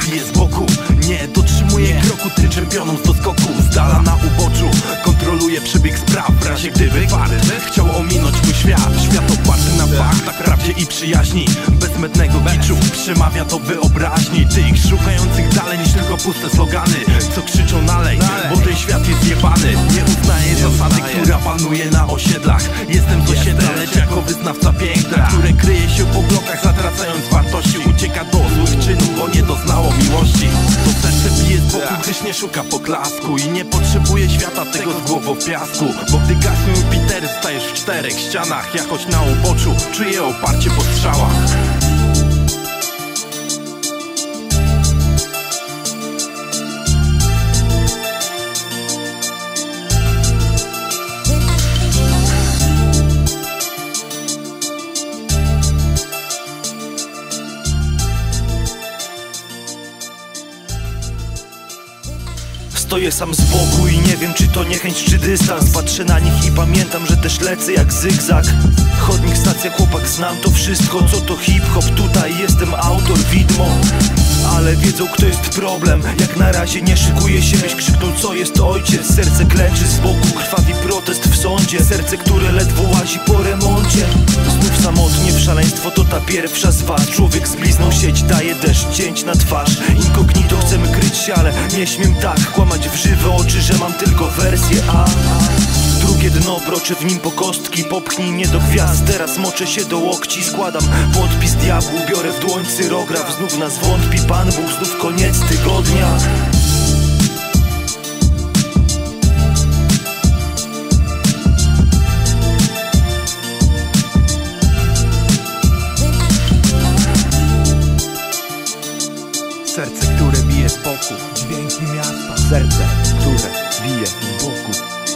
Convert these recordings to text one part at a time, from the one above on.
bije z boku. Nie dotrzymuje kroku, tym czempionom z doskoku. Z dala na uboczu kontroluje przebieg spraw. W razie gdyby chciał ominąć mój świat. Świat oparty na faktach, prawdzie i przyjaźni. Bez mednego kiczu przemawia do wyobraźni tych szukających dalej niż tylko puste slogany, co krzyczą nalej, bo ten świat jest jebany. Nie uznaje zasady, która panuje na osiedlach. Jestem z osiedla, lecz jako wyznawca piękna, które kryje się po blokach, zatracając wartości. Ucieka do złych czynów, bo nie doznało miłości. To serce bije z boku, gdyż nie szuka poklasku i nie potrzebuje świata tego z głową w piasku. Bo gdy gasną Jupitery, stajesz w czterech ścianach. Jakoś na uboczu czuję oparcie po strzałach. Stoję sam z boku i nie wiem, czy to niechęć, czy dystans. Patrzę na nich i pamiętam, że też lecę jak zygzak. Chodnik, stacja, chłopak, znam to wszystko. Co to hip-hop? Tutaj jestem autor, widmo. Ale wiedzą, kto jest problem. Jak na razie nie szykuje się, byś krzyknął, co jest ojciec. Serce klęczy z boku, krwawi protest w sądzie. Serce, które ledwo łazi po remoncie. Znów samotnie w szaleństwo, to ta pierwsza z was. Człowiek zbliznął sieć, daje deszcz, cięć na twarz. Inkognito chcemy kryć się, ale nie śmiem tak kłamać w żywe oczy, że mam tylko wersję A. Drugie dno, broczę w nim po kostki. Popchnij mnie do gwiazd, teraz moczę się do łokci. Składam podpis diabłu, biorę w dłoń cyrograf. Znów nas wątpi Pan Bóg, znów koniec tygodnia. Serce, które bije z boku, dźwięki miasta. Serce, które bije w boku.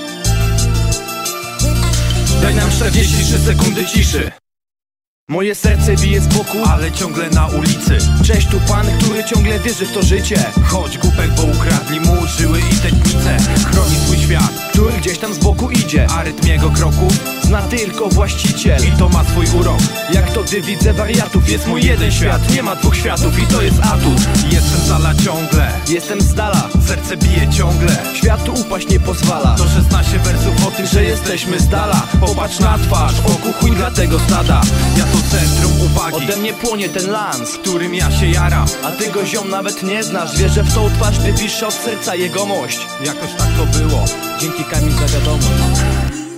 Daj nam 43 sekundy ciszy. Moje serce bije z boku, ale ciągle na ulicy. Cześć, tu pan, który ciągle wierzy w to życie. Chodź głupek, bo ukradli mu żyły i tętnice. Chroni swój świat, który gdzieś tam z boku idzie. a rytm jego kroków Zna tylko właściciel. i to ma swój urok. Jak to gdy widzę wariatów. Jest mój jeden świat, nie ma dwóch światów i to jest atut. Jestem z dala ciągle, Jestem z dala, serce bije ciągle. światu upaść nie pozwala. To 16 wersów o tym, że jesteśmy z dala. Popatrz na twarz, wokół chuj dla tego stada. Ja to centrum uwagi, Ode mnie płonie ten lans, którym ja się jaram. a ty go ziom nawet nie znasz. Wiesz, że w tą twarz ty pisze od serca jegomość. Jakoś tak to było. Dzięki Kamil za wiadomość.